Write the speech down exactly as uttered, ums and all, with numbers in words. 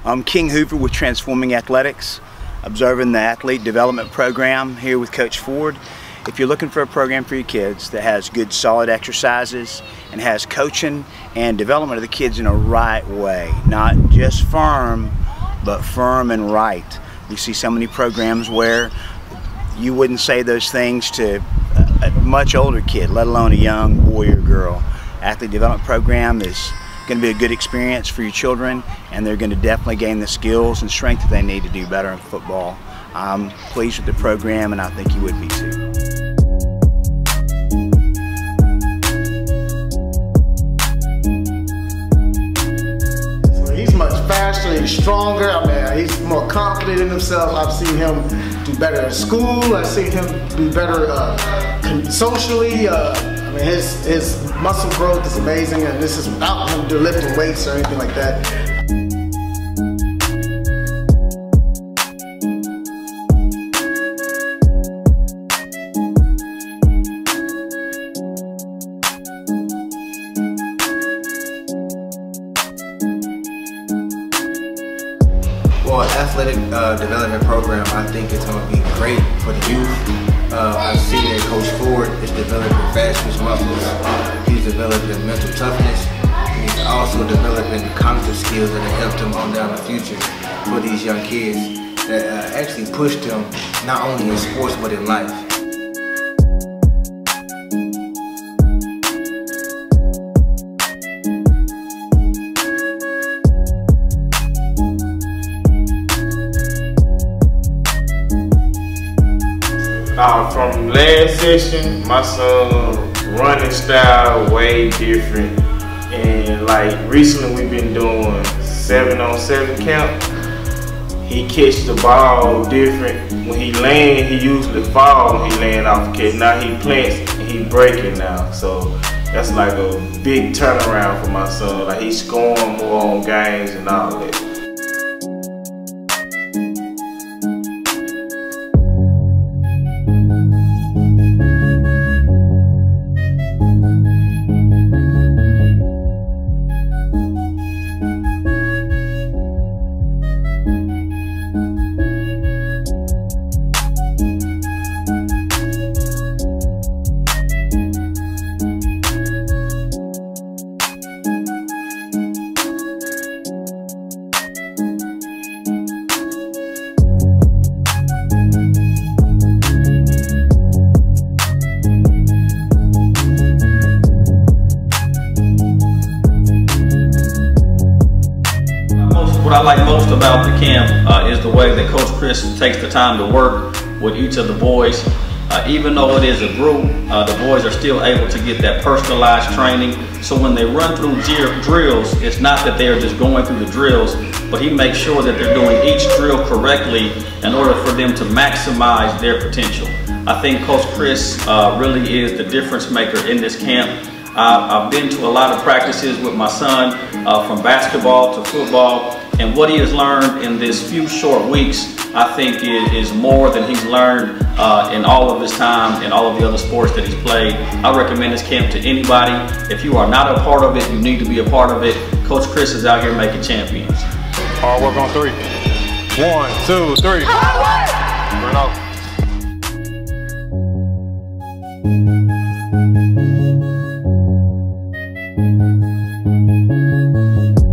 I'm King Hoover with Transforming Athletics, observing the athlete development program here with Coach Ford. If you're looking for a program for your kids that has good solid exercises and has coaching and development of the kids in a right way, not just firm, but firm and right. You see so many programs where you wouldn't say those things to a much older kid, let alone a young boy or girl. Athlete development program is going to be a good experience for your children, and they're going to definitely gain the skills and strength that they need to do better in football. I'm pleased with the program, and I think you would be too. He's much faster, he's stronger, I mean, he's more confident in himself. I've seen him do better in school, I've seen him do better uh, socially. Uh, I mean, his, his muscle growth is amazing, and this is without him lifting weights or anything like that. Well, an athletic uh, development program, I think it's going to be great for the youth. Uh, I see that Coach Ford is developing fast-twitch muscles. He's developing mental toughness. And he's also developing cognitive skills that have helped him on down the future for these young kids that uh, actually pushed them not only in sports but in life. Uh, from last session, my son running style way different, and like recently we've been doing seven on seven count. He catches the ball different. When he land, he usually fall when he land off the catch. Now he plants and he breaking now, so that's like a big turnaround for my son. Like he's scoring more on games and all that. What I like most about the camp uh, is the way that Coach Chris takes the time to work with each of the boys. Uh, even though it is a group, uh, the boys are still able to get that personalized training. So when they run through drills, it's not that they're just going through the drills, but he makes sure that they're doing each drill correctly in order for them to maximize their potential. I think Coach Chris uh, really is the difference maker in this camp. Uh, I've been to a lot of practices with my son, uh, from basketball to football, and what he has learned in this few short weeks, I think is, is more than he's learned uh, in all of his time in all of the other sports that he's played. I recommend this camp to anybody. If you are not a part of it, you need to be a part of it. Coach Chris is out here making champions. Hard work on three. One, two, three. Hard work! Burn out.